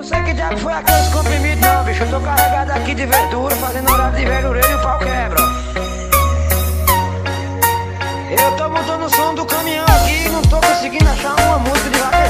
sei que diabo foi aqueles comprimidos não, bicho. Eu tô carregado aqui de verdura, fazendo horário de verdureiro e o pau quebra. Eu tô montando o som do caminhão aqui, não tô conseguindo achar uma música de vaqueiro.